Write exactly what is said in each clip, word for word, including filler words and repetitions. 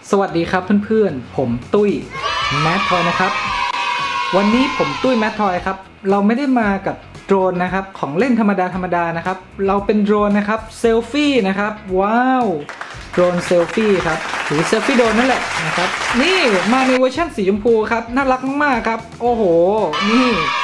สวัสดีครับเพื่อนๆผมตุ้ยแมททอยนะครับวันนี้ผมตุ้ยแมททอยครับเราไม่ได้มากับโดรนนะครับของเล่นธรรมดาธรรมดานะครับเราเป็นโดรนนะครับเซลฟี่นะครับว้าวโดรนเซลฟี่ครับหรือเซลฟี่โดรนนั่นแหละนะครับนี่มาในเวอร์ชันสีชมพูครับน่ารักมากๆครับโอ้โหนี่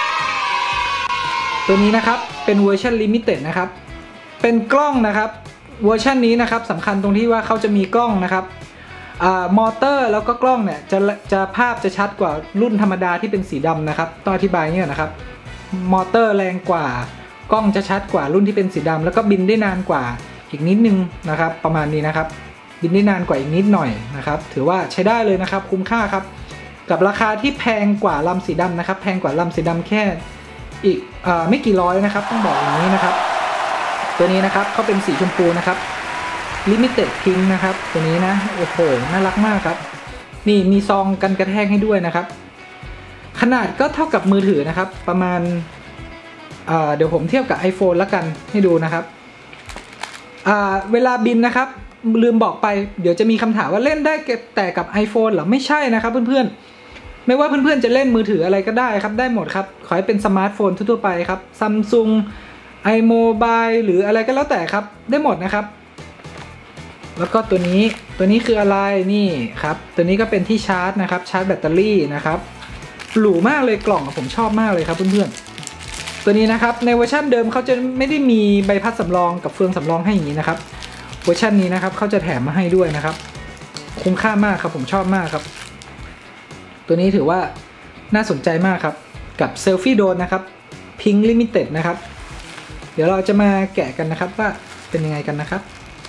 ตัวนี้นะครับเป็นเวอร์ชันลิมิเต็ดนะครับเป็นกล้องนะครับเวอร์ชันนี้นะครับสำคัญตรงที่ว่าเขาจะมีกล้องนะครับมอเตอร์แล้วก็กล้องเนี่ยจะจะภาพจะชัดกว่ารุ่นธรรมดาที่เป็นสีดำนะครับต้องอธิบายเนี่ยนะครับมอเตอร์แรงกว่ากล้องจะชัดกว่ารุ่นที่เป็นสีดำแล้วก็บินได้นานกว่าอีกนิดนึงนะครับประมาณนี้นะครับบินได้นานกว่าอีกนิดหน่อยนะครับถือว่าใช้ได้เลยนะครับคุ้มค่าครับกับราคาที่แพงกว่าลำสีดำนะครับแพงกว่าลำสีดำแค่อีกอไม่กี่ร้อยนะครับต้องบอกอย่างนี้นะครับตัวนี้นะครับเขาเป็นสีชมพูนะครับLimited Pink นะครับตัวนี้นะโอ้โหน่ารักมากครับนี่มีซองกันกระแทกให้ด้วยนะครับขนาดก็เท่ากับมือถือนะครับประมาณเอ่อเดี๋ยวผมเทียบกับ iPhone แล้วกันให้ดูนะครับอ่าเวลาบินนะครับลืมบอกไปเดี๋ยวจะมีคำถามว่าเล่นได้แต่กับ iPhone เหรอไม่ใช่นะครับเพื่อนๆไม่ว่าเพื่อนๆจะเล่นมือถืออะไรก็ได้ครับได้หมดครับขอให้เป็นสมาร์ทโฟนทั่วๆไปครับ Samsung iMobile หรืออะไรก็แล้วแต่ครับได้หมดนะครับแล้วก็ตัวนี้ตัวนี้คืออะไรนี่ครับตัวนี้ก็เป็นที่ชาร์จนะครับชาร์จแบตเตอรี่นะครับหรูมากเลยกล่องผมชอบมากเลยครับเพื่อนๆตัวนี้นะครับในเวอร์ชันเดิมเขาจะไม่ได้มีใบพัดสำรองกับเฟืองสำรองให้อย่างนี้นะครับเวอร์ชันนี้นะครับเขาจะแถมมาให้ด้วยนะครับคุ้มค่ามากครับผมชอบมากครับตัวนี้ถือว่าน่าสนใจมากครับกับเซลฟี่โดรนนะครับ Pink Limited นะครับเดี๋ยวเราจะมาแกะกันนะครับว่าเป็นยังไงกันนะครับ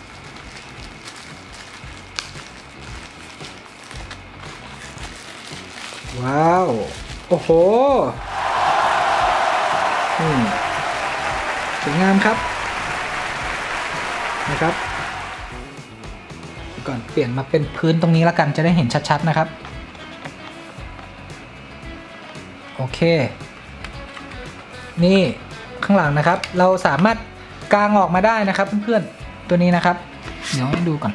ว้าวโอ้โหอืมสวยงามครับนะครับก่อนเปลี่ยนมาเป็นพื้นตรงนี้แล้วกันจะได้เห็นชัดๆนะครับโอเคนี่ข้างหลังนะครับเราสามารถกางออกมาได้นะครับเพื่อนๆตัวนี้นะครับเดี๋ยวให้ดูก่อน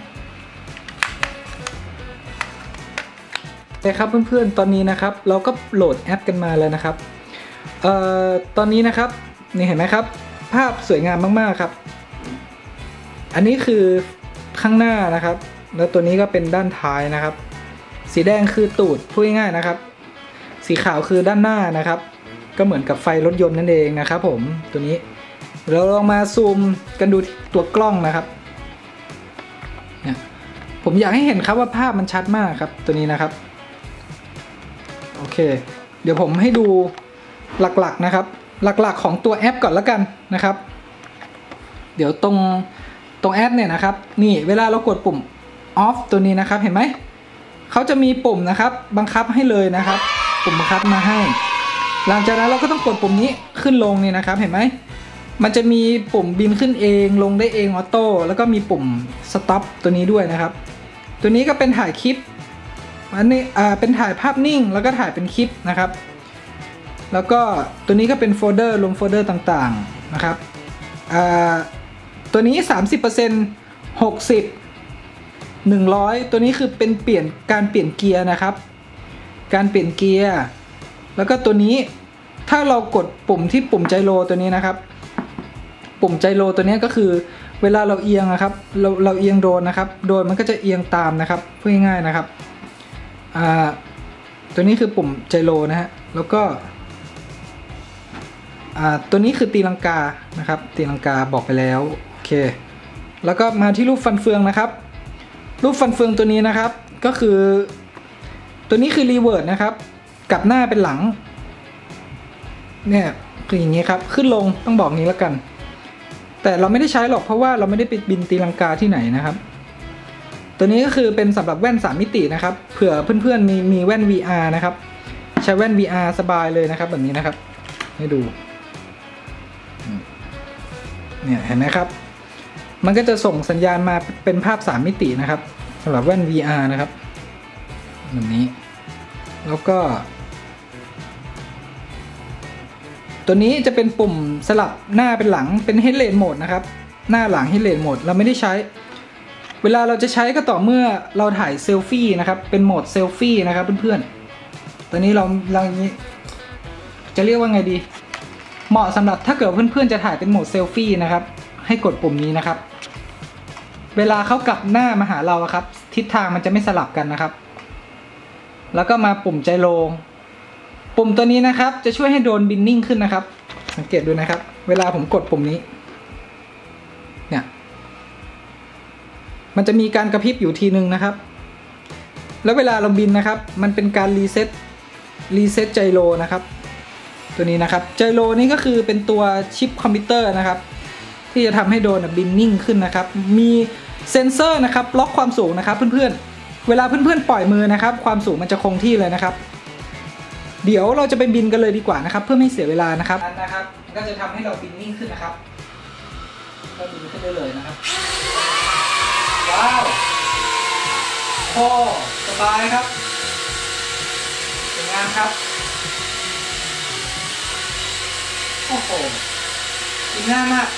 โอเคครับเพื่อนๆตอนนี้นะครับเราก็โหลดแอปกันมาแล้วนะครับเอ่อตอนนี้นะครับนี่เห็นไหมครับภาพสวยงามมากๆครับอันนี้คือข้างหน้านะครับแล้วตัวนี้ก็เป็นด้านท้ายนะครับสีแดงคือตูดพูดง่ายๆนะครับสีขาวคือด้านหน้านะครับก็เหมือนกับไฟรถยนต์นั่นเองนะครับผมตัวนี้เราลองมาซูมกันดูตัวกล้องนะครับเนี่ยผมอยากให้เห็นครับว่าภาพมันชัดมากครับตัวนี้นะครับโอเคเดี๋ยวผมให้ดูหลักๆนะครับหลักๆของตัวแอปก่อนแล้วกันนะครับเดี๋ยวตรงตรงแอปเนี่ยนะครับนี่เวลาเรากดปุ่ม off ตัวนี้นะครับเห็นไหมเขาจะมีปุ่มนะครับบังคับให้เลยนะครับปุ่มบังคับมาให้หลังจากนั้นเราก็ต้องกดปุ่มนี้ขึ้นลงนี่นะครับเห็นไหมมันจะมีปุ่มบินขึ้นเองลงได้เองออโต้แล้วก็มีปุ่ม stop ตัวนี้ด้วยนะครับตัวนี้ก็เป็นถ่ายคลิปอันนี้อ่าเป็นถ่ายภาพนิ่งแล้วก็ถ่ายเป็นคลิปนะครับแล้วก็ตัวนี้ก็เป็นโฟลเดอร์ลงโฟลเดอร์ต่างๆนะครับอ่าตัวนี้ สามสิบเปอร์เซ็นต์ หกสิบ หนึ่งร้อยตัวนี้คือเป็นเปลี่ยนการเปลี่ยนเกียร์นะครับการเปลี่ยนเกียร์แล้วก็ตัวนี้ถ้าเรากดปุ่มที่ปุ่มไจโรตัวนี้นะครับปุ่มไจโรตัวนี้ก็คือเวลาเราเอียงนะครับเราเราเอียงโดรนนะครับโดรนมันก็จะเอียงตามนะครับพูดง่ายๆนะครับอ่าตัวนี้คือปุ่มไจโรนะฮะแล้วก็อ่าตัวนี้คือตีลังกานะครับตีลังกาบอกไปแล้วโอเคแล้วก็มาที่รูปฟันเฟืองนะครับรูปฟันเฟืองตัวนี้นะครับก็คือตัวนี้คือรีเวิร์สนะครับกลับหน้าเป็นหลังเนี่ยคืออย่างนี้ครับขึ้นลงต้องบอกนี้แล้วกันแต่เราไม่ได้ใช้หรอกเพราะว่าเราไม่ได้ไปบินตีลังกาที่ไหนนะครับตัวนี้ก็คือเป็นสำหรับแว่นสามมิตินะครับเผื่อเพื่อนๆมีมีแว่น วี อาร์ นะครับใช้แว่น วี อาร์ สบายเลยนะครับแบบนี้นะครับให้ดูเนี่ยเห็นไหมครับมันก็จะส่งสัญญาณมาเป็นภาพสามมิตินะครับสำหรับแว่น วี อาร์ นะครับแบบนี้แล้วก็ตัวนี้จะเป็นปุ่มสลับหน้าเป็นหลังเป็น Headlamp Mode นะครับหน้าหลัง Headlamp Mode เราไม่ได้ใช้เวลาเราจะใช้ก็ต่อเมื่อเราถ่ายเซลฟี่นะครับเป็นโหมดเซลฟี่นะครับเพื่อนๆตอนนี้เราเราจะเรียกว่าไงดีเหมาะสำหรับถ้าเกิดเพื่อนๆจะถ่ายเป็นโหมดเซลฟี่นะครับให้กดปุ่มนี้นะครับเวลาเขากลับหน้ามาหาเราครับทิศทางมันจะไม่สลับกันนะครับแล้วก็มาปุ่มไจโรปุ่มตัวนี้นะครับจะช่วยให้โดรนบินนิ่งขึ้นนะครับสังเกตดูนะครับเวลาผมกดปุ่มนี้เนี่ยมันจะมีการกระพริบอยู่ทีนึงนะครับแล้วเวลาเราบินนะครับมันเป็นการรีเซ็ตรีเซ็ตไจโรนะครับตัวนี้นะครับไจโรนี่ก็คือเป็นตัวชิปคอมพิวเตอร์นะครับที่จะทำให้โดรนบินนิ่งขึ้นนะครับมีเซ็นเซอร์นะครับล็อกความสูงนะครับเพื่อนๆเวลาเพื่อนๆปล่อยมือนะครับความสูงมันจะคงที่เลยนะครับเดี๋ยวเราจะไปบินกันเลยดีกว่านะครับเพื่อไม่เสียเวลานะครับนะครับก็จะทำให้เราบินนิ่งขึ้นนะครับก็บินขึ้นได้เลยนะครับว้าวโอ้สบายครับสวยงามครับโอ้โหบินง่ายมาก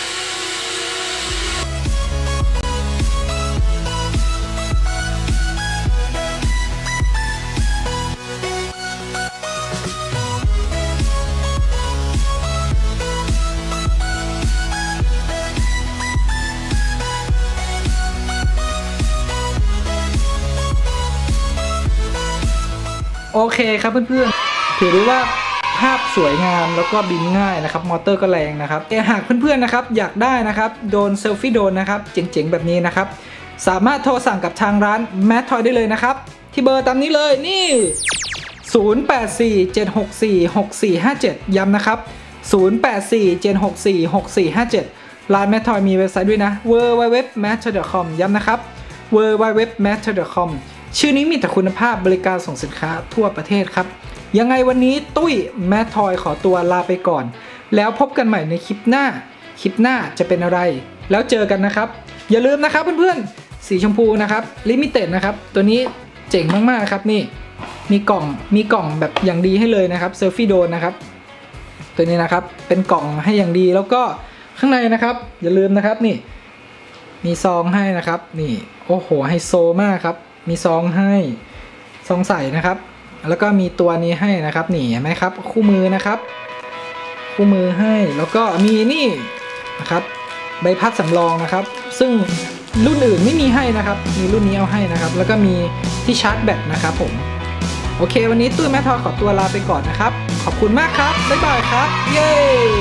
โอเคครับเพื่อนๆถือได้ว่าภาพสวยงามแล้วก็บินง่ายนะครับมอเตอร์ก็แรงนะครับแต่หากเพื่อนๆนะครับอยากได้นะครับโดรนเซลฟี่โดรนนะครับเจ๋งๆแบบนี้นะครับสามารถโทรสั่งกับทางร้านแมททอยได้เลยนะครับที่เบอร์ตามนี้เลยนี่ศูนย์ แปด สี่ เจ็ด หก สี่ หก สี่ ห้า เจ็ดย้ำนะครับศูนย์ แปด สี่ เจ็ด หก สี่ หก สี่ ห้า เจ็ดร้านแมททอยมีเว็บไซต์ด้วยนะ ดับเบิลยู ดับเบิลยู ดับเบิลยู ดอท แมททอย ดอท คอม ย้ำนะครับ ดับเบิลยู ดับเบิลยู ดับเบิลยู ดอท แมททอย ดอท คอม ชื่อนี้มีแต่คุณภาพบริการส่งสินค้าทั่วประเทศครับยังไงวันนี้ตุ้ยแมททอยขอตัวลาไปก่อนแล้วพบกันใหม่ในคลิปหน้าคลิปหน้าจะเป็นอะไรแล้วเจอกันนะครับอย่าลืมนะครับเพื่อนๆสีชมพูนะครับลิมิเต็ดนะครับตัวนี้เจ๋งมากๆครับนี่มีกล่องมีกล่องแบบอย่างดีให้เลยนะครับเซลฟี่โดรนนะครับตัวนี้นะครับเป็นกล่องให้อย่างดีแล้วก็ข้างในนะครับอย่าลืมนะครับนี่มีซองให้นะครับนี่โอ้โหไฮโซมากครับมีซองให้ซองใส่นะครับแล้วก็มีตัวนี้ให้นะครับนี่เห็นไหมครับคู่มือนะครับคู่มือให้แล้วก็มีนี่นะครับใบพัดสำรองนะครับซึ่งรุ่นอื่นไม่มีให้นะครับมีรุ่นนี้เอาให้นะครับแล้วก็มีที่ชาร์จแบตนะครับผมโอเควันนี้ตุ้ยแมททอยขอตัวลาไปก่อนนะครับขอบคุณมากครับบ๊ายบายครับเย้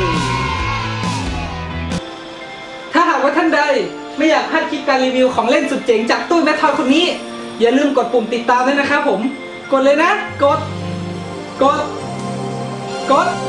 ถ้าหากว่าท่านใดไม่อยากพลาดคลิปการรีวิวของเล่นสุดเจ๋งจากตุ้ยแมททอยคนนี้อย่าลืมกดปุ่มติดตามด้วยนะครับผมกดเลยนะกดกดกด